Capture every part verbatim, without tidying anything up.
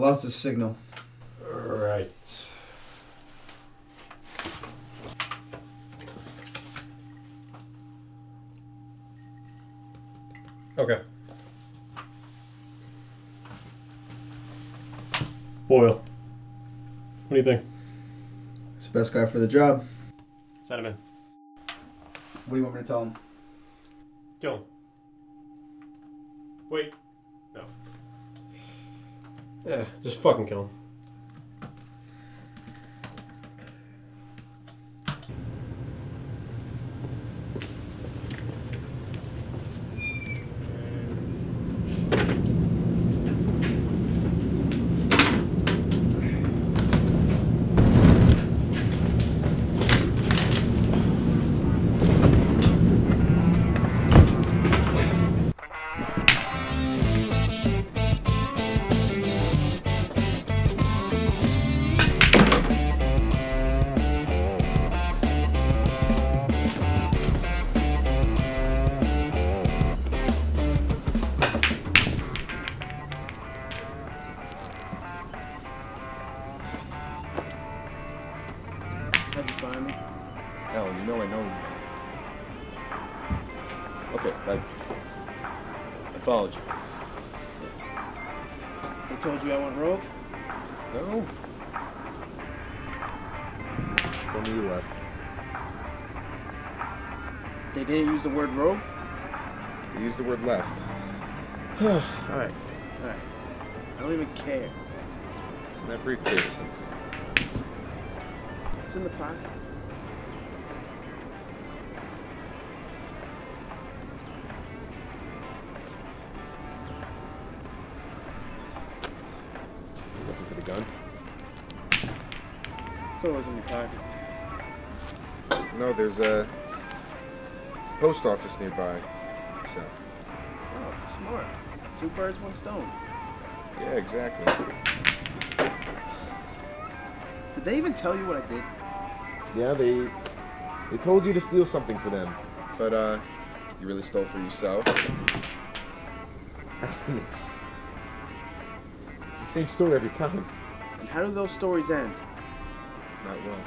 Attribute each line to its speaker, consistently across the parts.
Speaker 1: lost his signal.
Speaker 2: Right. Okay. Boyle. What do you think?
Speaker 1: He's the best guy for the job.
Speaker 2: Send him in.
Speaker 1: What do you want me to tell him?
Speaker 2: Kill him. Wait. No. Yeah, just fucking kill him.
Speaker 3: How'd you find me?
Speaker 4: Alan, you know I know you. Okay, I, I followed you.
Speaker 3: They told you I went rogue?
Speaker 4: No. Told me you left.
Speaker 3: They didn't use the word rogue?
Speaker 4: They used the word left.
Speaker 3: Alright, alright. I don't even care.
Speaker 4: It's in that briefcase.
Speaker 3: It's in the pocket.
Speaker 4: You looking for the gun?
Speaker 3: I thought it was in your pocket.
Speaker 4: No, there's a post office nearby. So.
Speaker 3: Oh, smart. Two birds, one stone.
Speaker 4: Yeah, exactly.
Speaker 3: Did they even tell you what I did?
Speaker 4: Yeah, they they told you to steal something for them, but uh, you really stole for yourself. I mean, it's it's the same story every time.
Speaker 3: And how do those stories end?
Speaker 4: Not well.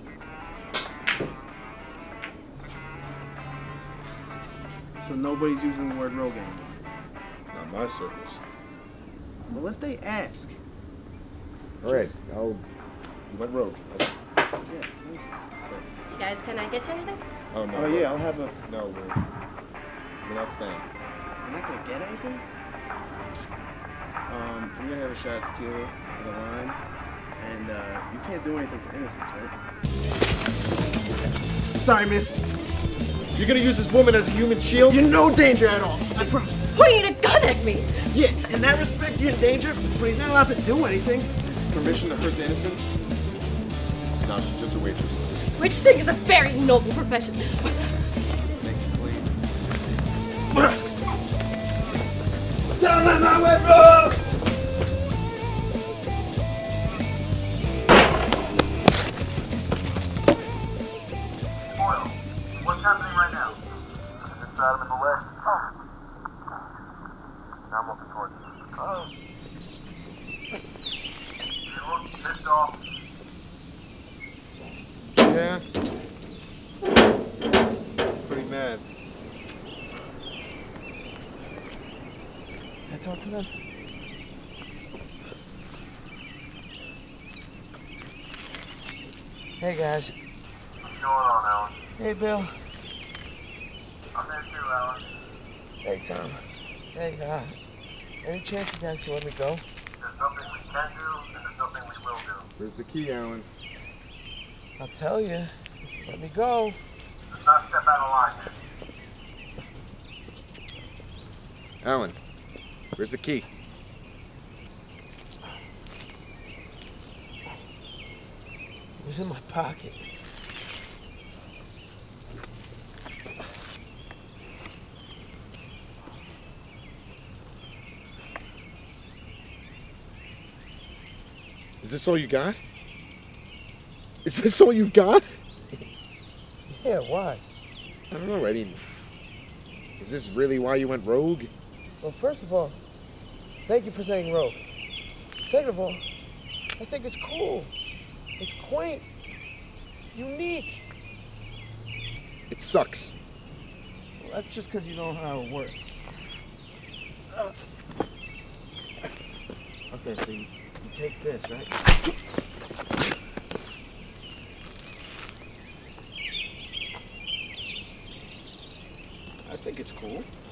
Speaker 3: So nobody's using the word rogue anymore.
Speaker 4: Not my circles.
Speaker 3: Well, if they ask.
Speaker 4: All right,
Speaker 3: Just-
Speaker 4: I'll. You went rogue. Okay.
Speaker 3: Yeah, thank you.
Speaker 5: Guys, can I get you anything?
Speaker 4: Oh no.
Speaker 3: Oh yeah, I'll have a.
Speaker 4: No, we're we're not staying.
Speaker 3: I'm not gonna get anything. Um, I'm gonna have a shot of tequila with a lime, and uh, you can't do anything to innocents, right? Sorry, miss.
Speaker 4: You're gonna use this woman as a human shield?
Speaker 3: You're no danger at all. I promise.
Speaker 5: Pointing a gun at me!
Speaker 3: Yeah, in that respect, you're in danger, but he's not allowed to do anything.
Speaker 4: Permission to hurt the innocent? No, she's just a waitress.
Speaker 5: Waitressing is a very noble profession.
Speaker 4: Make it clean.
Speaker 3: Tell them I went rogue!
Speaker 6: Boyle, what's happening right now? Just inside him in the leg. Oh. Now I'm walking towards you. Oh. You look pissed off.
Speaker 4: Yeah. Pretty mad.
Speaker 3: Can I talk to them? Hey guys.
Speaker 6: What's going on, Alan?
Speaker 3: Hey Bill.
Speaker 6: I'm there too, Alan.
Speaker 3: Hey Tom. Hey, uh, any chance you guys can let me go?
Speaker 6: There's nothing we can do, and there's nothing we will do.
Speaker 4: Where's the key, Alan?
Speaker 3: I'll tell you. Let me go.
Speaker 6: Let's not step out of line here.
Speaker 4: Alan, where's the key?
Speaker 3: It was in my pocket.
Speaker 4: Is this all you got? Is this all you've got?
Speaker 3: Yeah, why?
Speaker 4: I don't know, I mean, is this really why you went rogue?
Speaker 3: Well, first of all, thank you for saying rogue. Second of all, I think it's cool. It's quaint. Unique.
Speaker 4: It sucks.
Speaker 3: Well, that's just because you know how it works. Uh, okay, so you, you take this, right? I think it's cool.